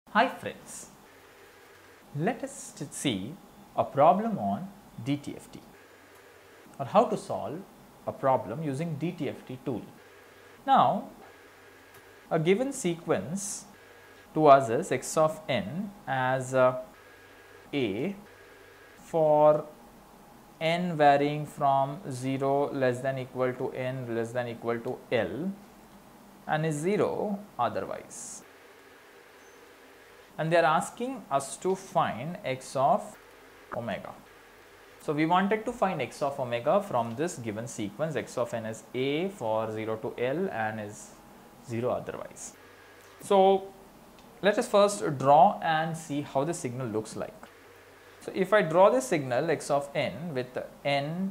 Hi friends, let us see a problem on DTFT or how to solve a problem using DTFT tool. Now, a given sequence to us is x of n as a for n varying from 0 less than equal to n less than equal to L and is 0 otherwise. And they are asking us to find x of omega. So, we wanted to find x of omega from this given sequence. X of n is a for 0 to L and is 0 otherwise. So, let us first draw and see how the signal looks like. So, if I draw this signal x of n with n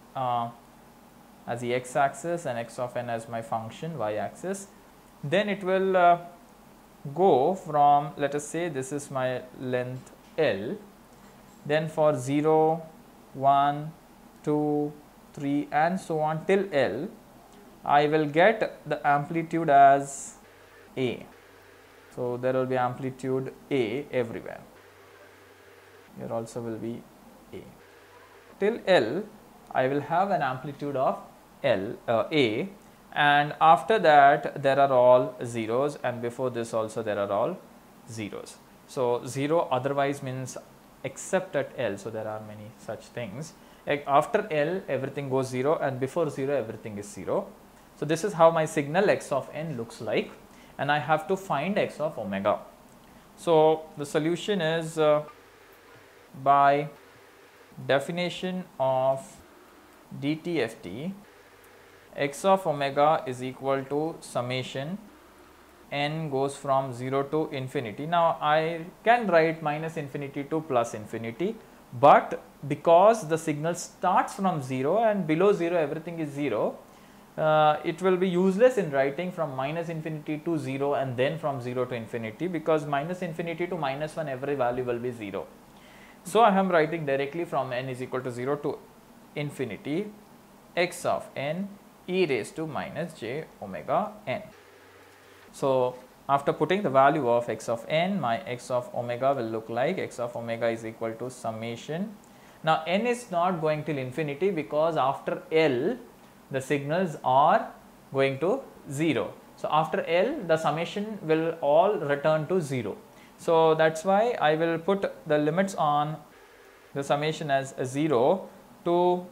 as the x axis and x of n as my function y axis, then it will go from, let us say this is my length L, then for 0, 1, 2, 3 and so on till L, I will get the amplitude as A. So, there will be amplitude A everywhere. Here also will be A. Till L, I will have an amplitude of A, and after that there are all zeros, and before this also there are all zeros. So, 0 otherwise means except at L. So, there are many such things. After L everything goes 0 and before 0 everything is 0. So, this is how my signal x of n looks like, and I have to find x of omega. So, the solution is by definition of DTFT, x of omega is equal to summation n goes from 0 to infinity. Now, I can write minus infinity to plus infinity, but because the signal starts from 0 and below 0 everything is 0, it will be useless in writing from minus infinity to 0 and then from 0 to infinity, because minus infinity to minus 1 every value will be 0. So, I am writing directly from n is equal to 0 to infinity x of n e raised to minus j omega n. So, after putting the value of x of n, my x of omega will look like x of omega is equal to summation. Now, n is not going till infinity because after L the signals are going to 0. So, after L the summation will all return to 0. So, that is why I will put the limits on the summation as 0 to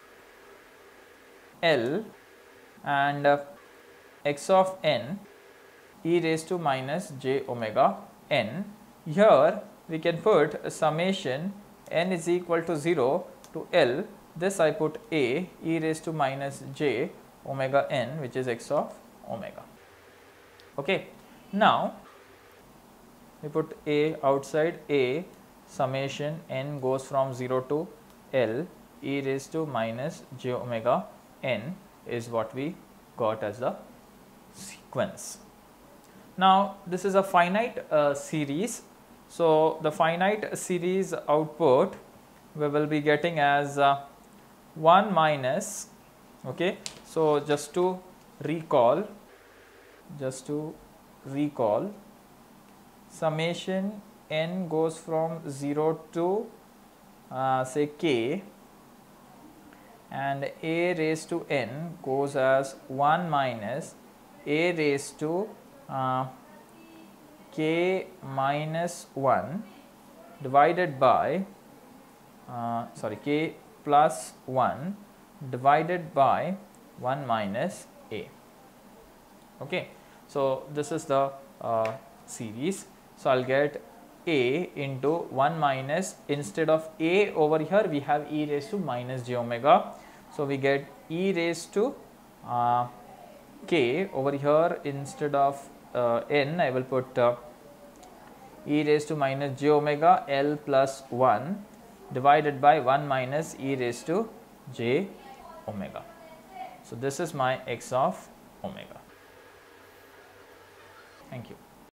L and x of n e raised to minus j omega n. Here we can put summation n is equal to 0 to L. This I put a e raised to minus j omega n, which is x of omega. Okay. Now, we put a outside, a summation n goes from 0 to L e raised to minus j omega n is what we got as the sequence. Now, this is a finite series. So, the finite series output we will be getting as 1 minus, okay. So, just to recall summation n goes from 0 to say k, and a raised to n goes as 1 minus a raised to k minus 1 divided by k plus 1 divided by 1 minus a. Okay. So, this is the series. So, I will get a into 1 minus, instead of a over here we have e raised to minus j omega. So, we get e raised to k over here, instead of n I will put e raised to minus j omega L plus 1 divided by 1 minus e raised to j omega. So, this is my x of omega. Thank you.